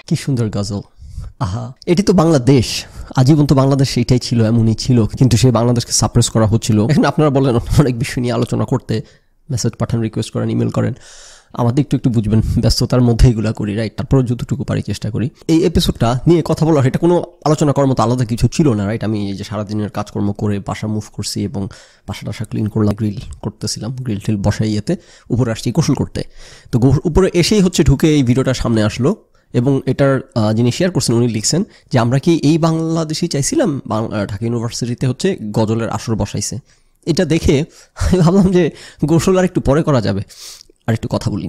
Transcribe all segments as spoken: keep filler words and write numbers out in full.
কি সুন্দর গজল। আহা, এটি তো বাংলাদেশ, আজীবন তো বাংলাদেশ সেইটাই ছিল, এমনই ছিল, কিন্তু সেই বাংলাদেশকে সাপ্রেস করা হচ্ছিল। এখন আপনারা বলেন অনেক বিষয় নিয়ে আলোচনা করতে, মেসেজ পাঠান, রিকোয়েস্ট করেন, ইমেল করেন, আমাদের একটু একটু বুঝবেন ব্যস্ততার মধ্যে এগুলো করি, রাইট? তারপরে যতটুকু পারি চেষ্টা করি। এই এপিসোডটা নিয়ে কথা বলার এটা কোনো আলোচনা করার মতো আলাদা কিছু ছিল না, রাইট? আমি এই যে সারাদিনের কাজকর্ম করে বাসা মুভ করছি এবং বাসা টাসা ক্লিন করলাম, গ্রিল করতেছিলাম, গ্রিল টিল বসাই ইয়েতে উপরে আসছি গোসল করতে। তো উপরে এসেই হচ্ছে ঢুকে এই ভিডিওটা সামনে আসলো এবং এটার যিনি শেয়ার করছেন উনি লিখছেন যে আমরা কি এই বাংলাদেশি চাইছিলাম, ঢাকা ইউনিভার্সিটিতে হচ্ছে গজলের আসর বসাইছে। এটা দেখে আমি ভাবলাম যে গোসল আর একটু পরে করা যাবে, আর একটু কথা বলি।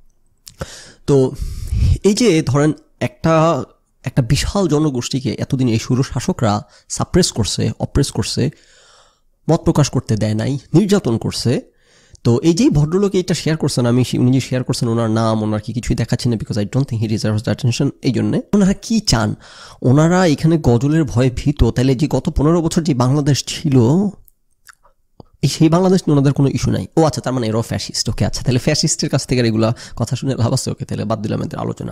তো এই যে ধরেন একটা একটা বিশাল জনগোষ্ঠীকে এতদিন এই সুর শাসকরা সাপ্রেস করছে, অপ্রেস করছে, মত প্রকাশ করতে দেয় নাই, নির্যাতন করছে। তো এই যে ভদ্রলোক এটা শেয়ার করছেন, আমি উনি যে শেয়ার করছেন ওনার নাম ওনার কি কিছুই দেখাচ্ছি না, because I don't think he deserves the attention. এই জন্যে ওনারা কি চান, ওনারা এখানে গজলের ভয়ে ভীত। তাহলে যে গত পনেরো বছর যে বাংলাদেশ ছিল, এই সেই বাংলাদেশ নিয়ে ওনাদের কোনো ইস্যু নাই। ও আচ্ছা, তার মানে এরাও ফ্যাসিস্ট। ওকে, আচ্ছা, তাহলে ফ্যাসিস্টের কাছ থেকে এগুলো কথা শুনে লাভ আছে। ওকে, তাহলে বাদ দিলাম এদের আলোচনা।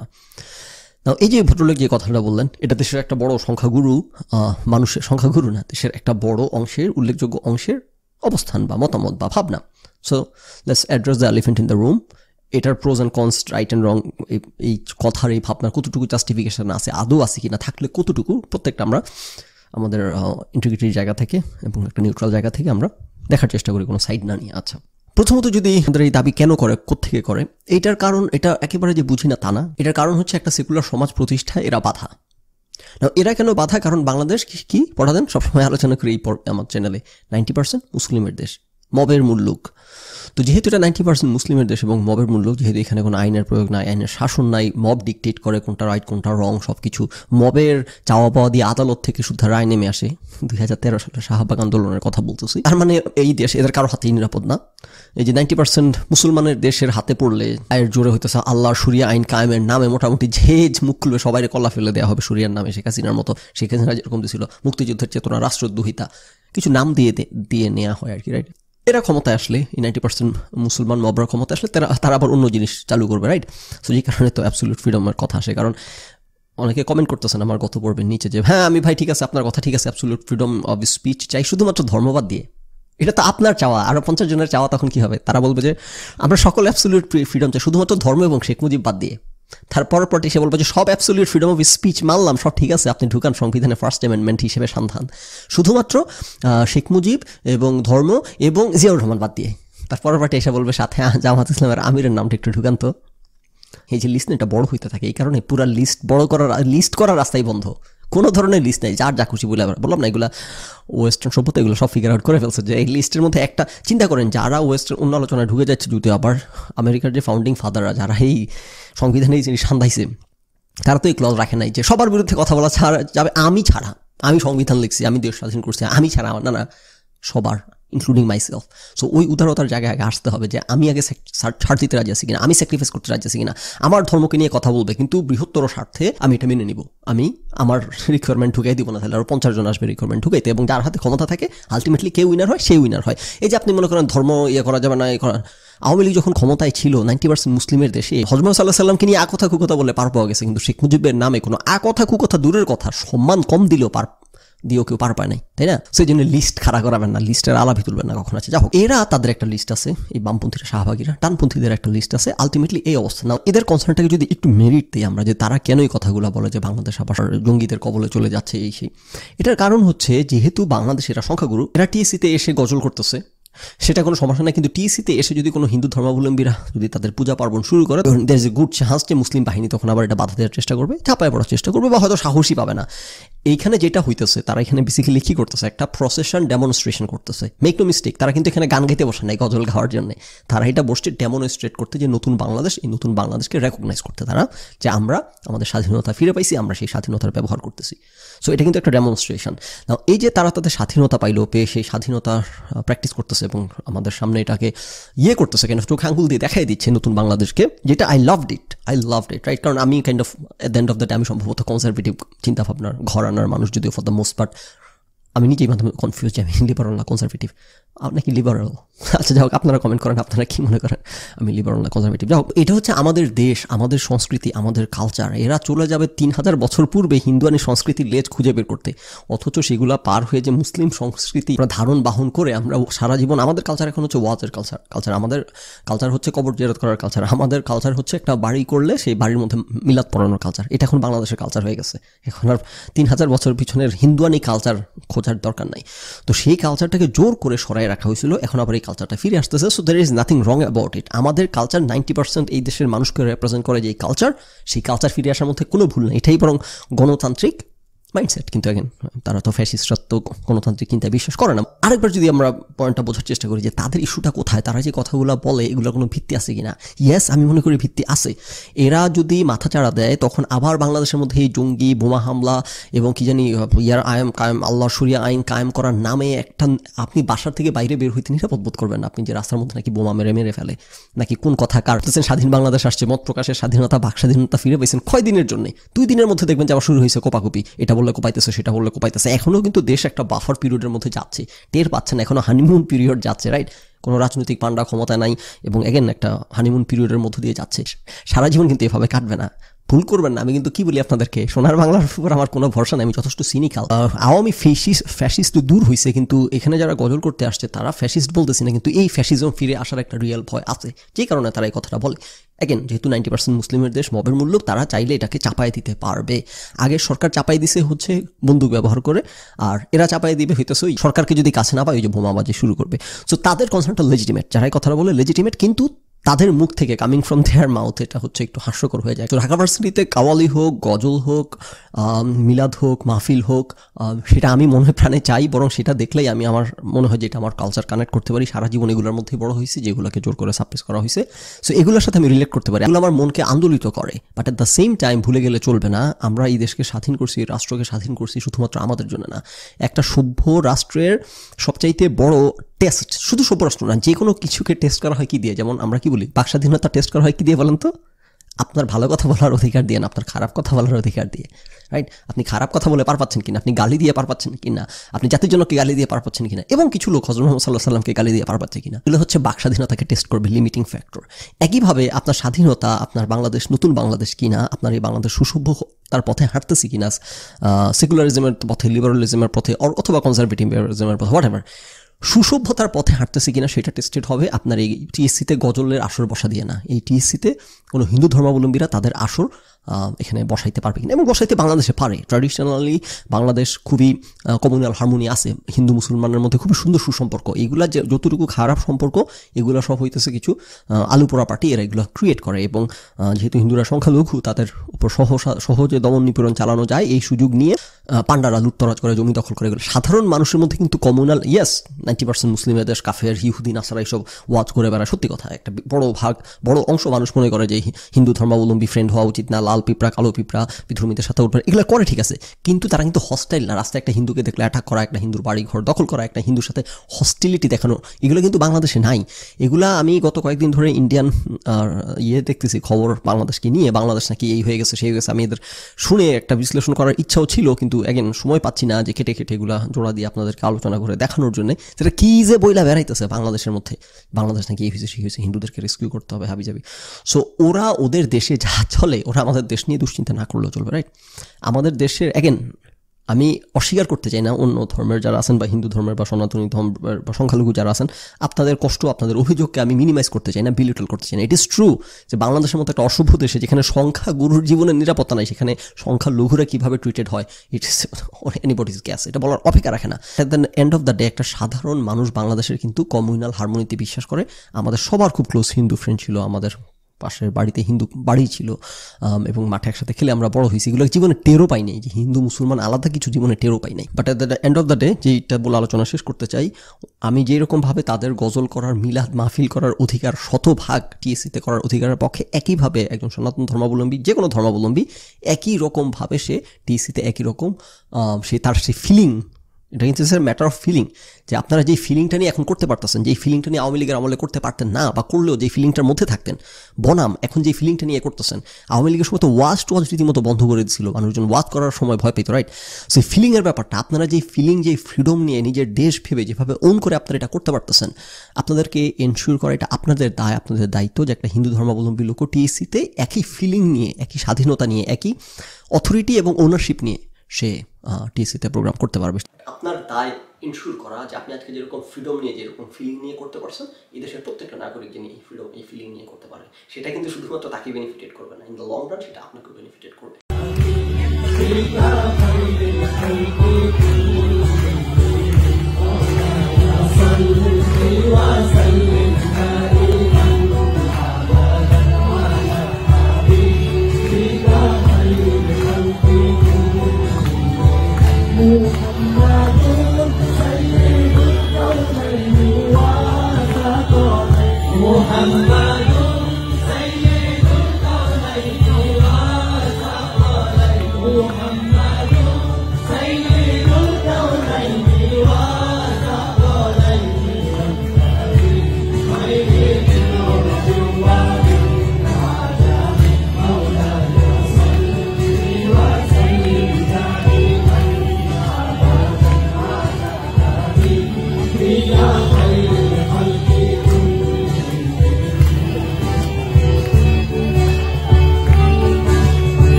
এই যে ভদ্রলোক যে কথাটা বললেন, এটা দেশের একটা বড় সংখ্যাগুরু মানুষের, সংখ্যাগুরু না, দেশের একটা বড় অংশের, উল্লেখযোগ্য অংশের অবস্থান বা মতামত বা ভাবনা। So let's address the elephant in the room. এটার pros and cons, right and wrong, এই কথার এই ভাবনার কতটুকু জাস্টিফিকেশন আছে, আদৌ আছে কিনা, থাকলে কতটুকু, প্রত্যেকটা আমরা আমাদের ইন্টিগ্রিটির জায়গা থেকে এবং একটা নিউট্রাল জায়গা থেকে আমরা দেখার চেষ্টা করি, কোনো সাইড না নিয়ে। আচ্ছা, প্রথমত যদি আমাদের এই দাবি কেন করে, কোত্থেকে করে, এইটার কারণ এটা একেবারে যে বুঝি না তা না। এটার কারণ হচ্ছে একটা সেকুলার সমাজ প্রতিষ্ঠায় এরা বাধা। না, এরা কেন বাধা? কারণ বাংলাদেশ কি পড়া দেন সবসময় আলোচনা করি এই আমার চ্যানেলে, নাইনটি পার্সেন্ট মুসলিমের দেশ, মবের মুল্লুক। তো যেহেতু এটা নাইনটি পার্সেন্ট মুসলিমের দেশ এবং মবের মুল্লুক, যেহেতু এখানে কোনো আইনের প্রয়োগ নাই, আইনের শাসন নাই, মব ডিকটেট করে কোনটা রাইট কোনটা রং সব কিছু, মবের চাওয়া পাওয়া দিয়ে আদালত থেকে শুদ্ধ রায় নেমে আসে। দুই হাজার তেরো সালে শাহবাগ আন্দোলনের কথা বলতেছি। তার মানে এই দেশ এদের কারো হাতেই নিরাপদ না। এই যে নাইনটি পার্সেন্ট মুসলমানের দেশের হাতে পড়লে আয়ের জোরে হইতেছে আল্লাহর শরিয়া আইন কায়েমের নামে মোটামুটি যে মুখ খুলবে সবাই কল্লা ফেলে দেওয়া হবে শরিয়ার নামে। শেখ হাসিনার মতো, শেখ হাসিনা যেরকম দিয়েছিল মুক্তিযুদ্ধের চেতনা, রাষ্ট্রদ্রোহিতা, কিছু নাম দিয়ে দিয়ে নেওয়া হয় আর কি, রাইট? এরা ক্ষমতায় আসলে, এই নাইনটি পার্সেন্ট মুসলমান মবরা ক্ষমতায় আসলে তারা তারা আবার অন্য জিনিস চালু করবে, রাইট? সো যে কারণে তো অ্যাবসলিউট ফ্রিডমের কথা আসে। কারণ অনেকে কমেন্ট করতেছেন আমার গত পর্বের নিচে যে হ্যাঁ আমি ভাই ঠিক আছে, আপনার কথা ঠিক আছে, অ্যাবসলিউট ফ্রিডম অফ স্পিচ চাই শুধুমাত্র ধর্মবাদ দিয়ে। এটা তো আপনার চাওয়া, আরও পঞ্চাশ জনের চাওয়া। তখন কি হবে? তারা বলবে যে আমরা সকল অ্যাবসলিউট ফ্রিডম চাই শুধুমাত্র ধর্ম এবং শেখ মুজিব বাদ দিয়ে। তারপর পর এসে বলবো যে সব অ্যাবসলিউট ফ্রিডম অফ স্পিচ মানলাম, সব ঠিক আছে, আপনি ঢুকান সংবিধানে ফার্স্ট অ্যামেন্ডমেন্ট হিসেবে সন্ধান, শুধুমাত্র শেখ মুজিব এবং ধর্ম এবং জিয়াউর রহমান বাদ দিয়ে। তারপর পার্টি এসে বলবে সাথে জামাত ইসলামের আমিরের নামটা একটু ঢুকান তো। এই যে লিস্ট এটা বড় হইতে থাকে, এই কারণে পুরা লিস্ট বড় করার, লিস্ট করার রাস্তাই বন্ধ, কোনো ধরনের লিস্ট নেই, যার যা খুশি বলে। আবার বললাম না, এগুলো ওয়েস্টার্ন সভ্যতা এগুলো সব ফিগার আউট করে ফেলছে যে এই লিস্টের মধ্যে একটা চিন্তা করেন, যারা ওয়েস্টার্ন অন্য আলোচনায় ঢুকে যাচ্ছে, যদি আবার আমেরিকার যে ফাউন্ডিং ফাদাররা যারা এই সংবিধানে এই জিনিস সান্দাইছে, তারা তো এই ক্লজ রাখে নাই যে সবার বিরুদ্ধে কথা বলা ছাড়া যাবে, আমি ছাড়া, আমি সংবিধান লিখছি, আমি দেশ স্বাধীন করছি, আমি ছাড়া, না না সবার, ইনক্লুডিং মাইসেলফ। সো ওই উদারতার জায়গায় আগে আসতে হবে যে আমি আগে ছাড় দিতে রাজি আছি কিনা, আমি স্যাক্রিফাইস করতে রাজি আছি কিনা। আমার ধর্মকে নিয়ে কথা বলবে কিন্তু বৃহত্তর স্বার্থে আমি এটা মেনে নিব, আমি আমার রিকোয়ারমেন্ট ঢুকাই দিব না, তাহলে আরও পঞ্চাশ জন আসবে রিকোয়ারমেন্ট ঢুকাইতে, এবং যার হাতে ক্ষমতা থাকে আলটিমেটলি কে উইনার হয়, সেই উইনার হয়। এই যে আপনি মনে করেন ধর্ম ইয়ে করা যাবে না, আওয়ামী লীগ যখন ক্ষমতায় ছিল নাইনটি পার্সেন্ট মুসলিমের দেশে, হজরত সাল্লাহ সাল্লামকে নিয়ে আকথা কুকথা বলে পার পাওয়া গেছে, কিন্তু শেখ মুজিবের নামে কোনো আকথা কুকথা দূরের কথা, সম্মান কম দিলেও পার দিয়েও কেউ পার পায় নাই, তাই না? সেই জন্য লিস্ট খাড়া করাবেন না, লিস্টের আলাভি তুলবেন না কখন আছে। যাই হোক, এরা তাদের একটা লিস্ট আছে, এই বামপন্থীরা শাহবাগীরা, ডানপন্থীদের একটা লিস্ট আছে, আলটিমেটলি এই অবস্থা। না, এদের কনসার্নটাকে যদি একটু মেরিট দিই আমরা, যে তারা কেন এই কথাগুলো বলে যে বাংলাদেশ আবার জঙ্গিদের কবলে চলে যাচ্ছে এই সেই, এটার কারণ হচ্ছে যেহেতু বাংলাদেশ এরা সংখ্যাগুরু, এরা টিএসিতে এসে গজল করতেছে, সেটা কোনো সমস্যা নাই, কিন্তু টিএসিতে এসে যদি কোনো হিন্দু ধর্মাবলম্বীরা যদি তাদের পূজা পার্বণ শুরু করে, দের যে গুড চান্স যে মুসলিম বাহিনী তখন আবার এটা বাধা দেওয়ার চেষ্টা করবে, চাপায় পড়ার চেষ্টা করবে, বা হয়তো সাহসী পাবে না। এইখানে যেটা হইতেছে, তারা এখানে বেসিক্যালি কি করতেছে, একটা প্রসেশন ডেমনস্ট্রেশন করতেছে। মেক নো মিস্টেক, তারা কিন্তু এখানে গান গাইতে বসে নাই গজল গাওয়ার জন্য, তারা এটা বসছে ডেমনস্ট্রেট করতে যে নতুন বাংলাদেশ, এই নতুন বাংলাদেশকে রেকগনাইজ করতে, তারা যে আমরা আমাদের স্বাধীনতা ফিরে পাইছি, আমরা সেই স্বাধীনতার ব্যবহার করতেছি। সো এটা কিন্তু একটা ডেমনস্ট্রেশন। নাও এই যে তারা তাদের স্বাধীনতা পাইলো, পেয়ে সেই স্বাধীনতা প্র্যাকটিস করতেছে এবং আমাদের সামনে এটাকে ইয়ে করতেছে, কেন চোখ আঙ্গুল দিয়ে দেখাই দিচ্ছে নতুন বাংলাদেশকে, যেটা I loved it, I loved it, right? কারণ আমি kind of at the end of the day আমি সম্ভবত কনজারভেটিভ চিন্তাভাবনার ঘরানার মানুষ, যদিও ফর দ্য মোস্ট পার্ট আমি নিজেই মাধ্যমে কনফিউজ যে আমি লিবারাল না কনজারভেটিভ, আপনি কি লিবারাল? আচ্ছা যাই হোক, আপনারা কমেন্ট করেন আপনারা কি মনে করেন আমি লিবারাল না কনজারভেটিভ। যাই হোক, এটা হচ্ছে আমাদের দেশ, আমাদের সংস্কৃতি, আমাদের কালচার। এরা চলে যাবে তিন হাজার বছর পূর্বে হিন্দুয়ানি সংস্কৃতির লেজ খুঁজে বের করতে, অথচ সেগুলা পার হয়ে যে মুসলিম সংস্কৃতি ধারণ বাহন করে আমরা সারা জীবন, আমাদের কালচার এখন হচ্ছে ওয়াজের কালচার কালচার আমাদের কালচার হচ্ছে কবর জিয়ারত করার কালচার, আমাদের কালচার হচ্ছে একটা বাড়ি করলে সেই বাড়ির মধ্যে মিলাদ পড়ানোর কালচার। এটা এখন বাংলাদেশের কালচার হয়ে গেছে। এখন আর তিন হাজার বছর পিছনের হিন্দুয়ানি কালচার খোঁজার দরকার নাই। তো সেই কালচারটাকে জোর করে সরাই রাখা হয়েছিল, এখন আবার এই কালচারটা ফিরে আসতেছে। So there is nothing wrong about it. আমাদের কালচার নাইনটি পার্সেন্ট এই দেশের মানুষকে রিপ্রেজেন্ট করে, যে কালচার, সেই কালচার ফিরে আসার মধ্যে কোনো ভুল নেই। এটাই বরং গণতান্ত্রিক মাইন্ডসেট। কিন্তু এখন তারা তো ফ্যাসিস্টরা তো গণতান্ত্রিক চিন্তায় বিশ্বাস করে না। আরেকবার যদি আমরা পয়েন্টটা বোঝার চেষ্টা করি যে তাদের ইস্যুটা কোথায়, তারা যে কথাগুলো বলে এগুলোর কোনো ভিত্তি আছে কিনা, ইয়েস আমি মনে করি ভিত্তি আছে। এরা যদি মাথা চাড়া দেয় তখন আবার বাংলাদেশের মধ্যে এই জঙ্গি বোমা হামলা এবং কি জানি ইয়ার আইন কায়েম, আল্লাহ শরিয়া আইন কায়েম করার নামে একটা, আপনি বাসার থেকে বাইরে বের হইতে নিরাপদ বোধ করবেন না। আপনি যে রাস্তার মধ্যে নাকি বোমা মেরে মেরে ফেলে, নাকি কোন কথা কার স্বাধীন বাংলাদেশ আসছে, মত প্রকাশের স্বাধীনতা, বাক স্বাধীনতা ফিরে পেয়েছেন কয় দিনের জন্য? দুই দিনের মধ্যে দেখবেন যে আবার শুরু হয়েছে কোপাকুপি, এটা বললে কোপাইতেছে, সেটা বললে কোপাইতেছে। এখনও কিন্তু দেশ একটা বাফার পিরিয়ডের মধ্যে যাচ্ছে, টের পাচ্ছেন, এখনো হানিমুন পিরিয়ড যাচ্ছে, রাইট? কোনো রাজনৈতিক পান্ডা ক্ষমতা নাই এবং এগেন একটা হানিমুন পিরিয়ডের মধ্য দিয়ে যাচ্ছে। সারা জীবন কিন্তু এভাবে কাটবে না, ভুল করবেন না। আমি কিন্তু কি বলি আপনাদেরকে, সোনার বাংলার উপর আমার কোনো ভরসা নেই, আমি যথেষ্ট সিনিক্যাল। আওয়ামী ফ্যাসিস্ট ফ্যাসিস্ট তো দূর হয়েছে, কিন্তু এখানে যারা গজল করতে আসছে তারা ফ্যাসিস্ট বলতেছি না, কিন্তু এই ফ্যাসিজম ফিরে আসার একটা রিয়েল ভয় আছে, যে কারণে তারা এই কথাটা বলে। এগেন যেহেতু নাইনটি পার্সেন্ট মুসলিমের দেশ, মবের মূল্য, তারা চাইলে এটাকে চাপাই দিতে পারবে। আগের সরকার চাপাই দিছে হচ্ছে বন্দুক ব্যবহার করে, আর এরা চাপাই দিবে হইতেছে ওই সরকারকে যদি কাছে না পায় ওই যে বোমাবাজি শুরু করবে। সো তাদের কনসার্নটা লেজিটিমেট, যারা এই কথাটা বলে লেজিটিমেট, কিন্তু তাদের মুখ থেকে কামিং ফ্রম দেয়ার মাউথ এটা হচ্ছে একটু হাস্যকর হয়ে যায়। তো ঢাকা ভার্সিটিতে কাওয়ালি হোক, গজল হোক, মিলাদ হোক, মাহফিল হোক, সেটা আমি মনে প্রাণে চাই, বরং সেটা দেখলেই আমি আমার মনে হয় যে এটা আমার কালচার কানেক্ট করতে পারি। সারা জীবন এগুলোর মধ্যেই বড় হয়েছি, যেগুলোকে জোর করে সাপ্রেস করা হয়েছে। সো এগুলোর সাথে আমি রিলেট করতে পারি, এগুলো আমার মনকে আন্দোলিত করে। But at the same time ভুলে গেলে চলবে না, আমরা এই দেশকে স্বাধীন করছি, রাষ্ট্রকে স্বাধীন করছি শুধুমাত্র আমাদের জন্য না। একটা সভ্য রাষ্ট্রের সবচাইতে বড় টেস্ট, শুধু সভ্য রাষ্ট্র না, যে কোনো কিছুকে টেস্ট করা হয় কি দিয়ে? যেমন আমরা কি বলি, বাক স্বাধীনতা টেস্ট করা হয় কি দিয়ে বলেন তো? আপনার ভালো কথা বলার অধিকার দিয়ে না, আপনার খারাপ কথা বলার অধিকার দিয়ে, রাইট? আপনি খারাপ কথা বলে পার পাচ্ছেন কিনা, আপনি গালি দিয়ে পার পাচ্ছেন কিনা, আপনি জাতির জন্য কি গালি দিয়ে পার পাচ্ছেন কিনা, এবং কিছু লোক হযরত মুহাম্মদ সাল্লাল্লাহু আলাইহি সাল্লামকে গালি দিয়ে পার পাচ্ছে কিনা, এগুলো হচ্ছে বাক স্বাধীনতাকে টেস্ট করবে, লিমিটিং ফ্যাক্টর। একইভাবে আপনার স্বাধীনতা, আপনার বাংলাদেশ নতুন বাংলাদেশ কিনা, আপনার এই বাংলাদেশ সুসভ্য তার পথে হাঁটতেছি কিনা, সেকুলারিজমের পথে, লিবারালিজমের পথে, অথবা কনজারভেটিভিজমের পথে, হোয়াট এভার, সুসভ্যতার পথে হাঁটতেছি কিনা সেটা টেস্টেড হবে আপনার এই টিএসসিতে গজলের আসর বসা দিয়ে না। এই টিএসসিতে কোনো হিন্দু ধর্মাবলম্বীরা তাদের আসর এখানে বসাইতে পারবে কিনা, এবং বসাইতে বাংলাদেশে পারে। ট্র্যাডিশনালি বাংলাদেশ খুবই কমিউনাল হারমোনি আছে, হিন্দু মুসলমানের মধ্যে খুবই সুন্দর সুসম্পর্ক। এইগুলা যে যতটুকু খারাপ সম্পর্ক, এগুলো সব হইতেছে কিছু আলুপোড়া পার্টি, এরা এগুলো ক্রিয়েট করে। এবং যেহেতু হিন্দুরা সংখ্যালঘু, তাদের উপর সহসা সহজে দমন নিপীড়ন চালানো যায়, এই সুযোগ নিয়ে পান্ডারা লুটতরাজ করে, জমি দখল করে। এগুলো সাধারণ মানুষের মধ্যে কিন্তু কমিউনাল, ইয়েস নাইনটি পার্সেন্ট মুসলিমের দেশ, কাফের, ইহুদি, নাসারা এইসব ওয়াজ করে বেড়ায়, সত্যি কথা। একটা বড় ভাগ, বড় অংশ মানুষ মনে করে যে হিন্দু ধর্মাবলম্বী ফ্রেন্ড হওয়া উচিত না, লাল পিঁপড়া, কালো পিঁপড়া, বিধর্মীদের সাথে উঠবে, এগুলো করে, ঠিক আছে। কিন্তু তারা কিন্তু হস্টাইল না। রাস্তায় একটা হিন্দুকে দেখলে অ্যাটাক করা, একটা হিন্দুর বাড়ি ঘর দখল করা, একটা হিন্দুর সাথে হস্টিলিটি দেখানো, এগুলো কিন্তু বাংলাদেশে নাই। এগুলা আমি গত কয়েকদিন ধরে ইন্ডিয়ান ইয়ে দেখতেছি খবর বাংলাদেশকে নিয়ে, বাংলাদেশ নাকি এই হয়ে গেছে সেই হয়ে গেছে। আমি এদের শুনে একটা বিশ্লেষণ করার ইচ্ছাও ছিল, কিন্তু এগেন সময় পাচ্ছি না যে কেটে কেটে এগুলা জোড়া দিয়ে আপনাদেরকে আলোচনা করে দেখানোর জন্য। সেটা কি যে বইলা বেড়াইতেছে বাংলাদেশের মধ্যে, বাংলাদেশ নাকি এই হয়েছে সেই হয়েছে, হিন্দুদেরকে রেস্কিউ করতে হবে, হাবি যাবি। সো ওরা ওদের দেশে যা চলে, ওরা আমাদের দেশ নিয়ে দুশ্চিন্তা না করলেও চলবে, রাইট? আমাদের দেশের এগেন আমি অস্বীকার করতে চাই না অন্য ধর্মের যারা আছেন, বা হিন্দু ধর্মের বা সনাতনী ধর্মের বা সংখ্যালঘু যারা আছেন, আপনাদের কষ্ট, আপনাদের অভিযোগকে আমি মিনিমাইজ করতে চাই না, বিলিটল করতে চাই না। ইট ইজ ট্রু যে বাংলাদেশের মতো একটা অসভ্য দেশে, যেখানে সংখ্যাগুরুর জীবনের নিরাপত্তা নাই, সেখানে সংখ্যালঘুরা কীভাবে ট্রিটেড হয়, ইট ইস এনিবডিজ গ্যাস, এটা বলার অপেক্ষা রাখে না। At the end of the day একটা সাধারণ মানুষ বাংলাদেশের কিন্তু কমিউনাল হারমোনিতে বিশ্বাস করে। আমাদের সবার খুব ক্লোজ হিন্দু ফ্রেন্ড ছিল, আমাদের পাশের বাড়িতে হিন্দু বাড়ি ছিল, এবং মাঠে একসাথে খেলে আমরা বড় হয়েছি। এগুলো জীবনে টেরও পাই নাই যে হিন্দু মুসলমান আলাদা কিছু, জীবনে টেরও পাই নাই। But at the end of the day যেইটা বলে আলোচনা শেষ করতে চাই, আমি যেরকমভাবে তাদের গজল করার, মিলাদ মাহফিল করার অধিকার শতভাগ টিএসসিতে করার অধিকারের পক্ষে, একইভাবে একজন সনাতন ধর্মাবলম্বী, যে কোনো ধর্মাবলম্বী একই রকমভাবে সে টিএসসিতে একই রকম সে তার সে ফিলিং এটা কিন্তু ম্যাটার অফ ফিলিং, যে আপনারা যেই ফিলিংটা নিয়ে এখন করতে পারতেছেন, যেই ফিলিংটা নিয়ে আওয়ামী লীগের আমলে করতে পারতেন না, বা করলেও যেই ফিলিংটার মধ্যে থাকতেন বনাম এখন যেই ফিলিংটা নিয়ে করতেছেন। আওয়ামী লীগের সময় তো ওয়াজ টোয়াজ রীতিমতো বন্ধ করে দিচ্ছিল, মানুষজন ওয়াজ করার সময় ভয় পেত, রাইট? সো ফিলিংয়ের ব্যাপারটা, আপনারা যেই ফিলিং, যেই ফ্রিডম নিয়ে নিজের দেশ ভেবে যেভাবে ওন করে আপনারা এটা করতে পারতেছেন, আপনাদেরকে এনশিওর করা এটা আপনাদের দায়, আপনাদের দায়িত্ব যে একটা হিন্দু ধর্মাবলম্বী লোক টিএসসিতে একই ফিলিং নিয়ে, একই স্বাধীনতা নিয়ে, একই অথরিটি এবং ওনারশিপ নিয়ে সে টিএসসিতে প্রোগ্রাম করতে পারবে। আপনার দায় ইনশিওর করা যে আপনি আজকে যেরকম ফ্রিডম নিয়ে, যেরকম ফিলিং নিয়ে করতে পারছেন, এই দেশের প্রত্যেকটা নাগরিক যিনি এই ফ্রিডম, এই ফিলিং নিয়ে করতে পারে, সেটা কিন্তু শুধুমাত্র তাকে বেনিফিটেড করবে না, ইন দ্য লং রান সেটা আপনাকে বেনিফিটেড করবে।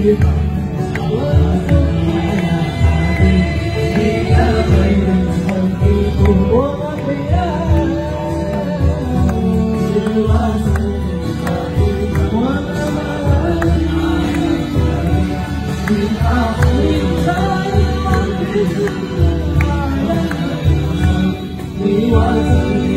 We want to